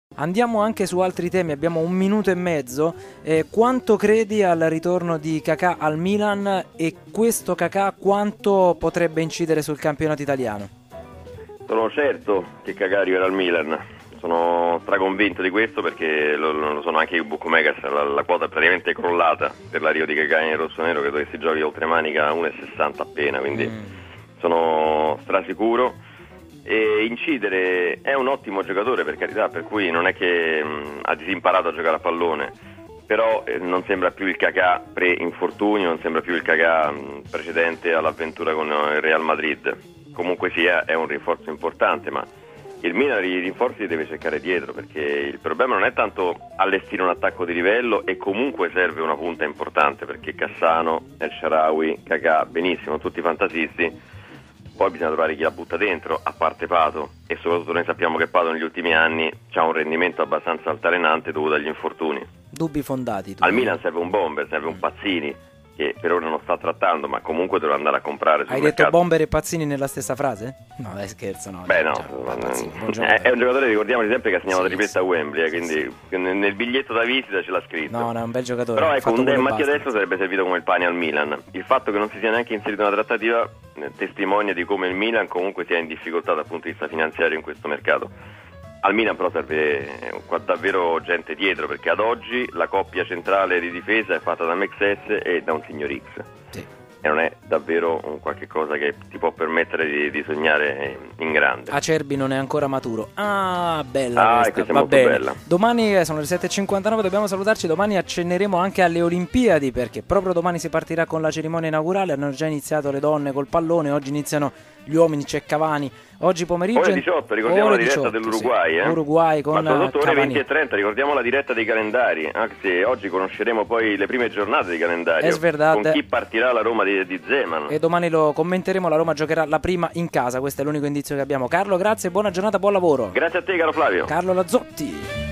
Andiamo anche su altri temi, abbiamo un minuto e mezzo. Quanto credi al ritorno di Kakà al Milan e questo Kakà quanto potrebbe incidere sul campionato italiano? Sono certo che Kakà arriverà al Milan, sono straconvinto di questo perché lo sono anche i bookmakers, la quota è praticamente crollata per l'arrivo di Kakà in rossonero, credo che si giochi oltremanica a 1,60 appena, quindi sono strasicuro. E incidere, è un ottimo giocatore per carità, per cui non è che ha disimparato a giocare a pallone, però non sembra più il Kakà pre-infortunio, non sembra più il Kakà precedente all'avventura con il Real Madrid. Comunque sia, è un rinforzo importante, ma il Milan i rinforzi li deve cercare dietro, perché il problema non è tanto allestire un attacco di livello, e comunque serve una punta importante, perché Cassano, El Shaarawy, Kakà, benissimo, tutti fantasisti. Poi bisogna trovare chi la butta dentro, a parte Pato, e soprattutto noi sappiamo che Pato negli ultimi anni ha un rendimento abbastanza altalenante dovuto agli infortuni. Dubbi fondati. Al Milan serve un bomber, serve un Pazzini, che per ora non sta trattando, ma comunque dovrà andare a comprare sul Hai mercato. detto bomber e Pazzini nella stessa frase? No, dai, scherzo, no. Beh, no, Pazzini, è un giocatore, ricordiamoci sempre, che ha segnato la tripletta a sì. Wembley, quindi nel biglietto da visita ce l'ha scritto. No, è un bel giocatore. Però ecco, un Dan Mattia basta. adesso sarebbe servito come il pane al Milan. Il fatto che non si sia neanche inserito in una trattativa testimonia di come il Milan comunque sia in difficoltà dal punto di vista finanziario in questo mercato. Al Milan però serve davvero gente dietro, perché ad oggi la coppia centrale di difesa è fatta da Mexes e da un signor X. Sì. E non è davvero un qualche cosa che ti può permettere di sognare in grande. Acerbi non è ancora maturo. Bella questa, questa è va molto bene. bella. Domani sono le 7.59, dobbiamo salutarci. Domani accenneremo anche alle Olimpiadi, perché proprio domani si partirà con la cerimonia inaugurale. Hanno già iniziato le donne col pallone, oggi iniziano gli uomini, c'è Cavani. Oggi pomeriggio Ore 18, ricordiamo ore la diretta 18, dell'Uruguay, sì. Uruguay con ma soprattutto ore Cavani. 20:30, ricordiamo la diretta dei calendari, anche se oggi conosceremo poi le prime giornate di calendario, con chi partirà la Roma di Zeman. E domani lo commenteremo, la Roma giocherà la prima in casa, questo è l'unico indizio che abbiamo. Carlo, grazie, buona giornata, buon lavoro. Grazie a te, caro Flavio. Carlo Lazzotti.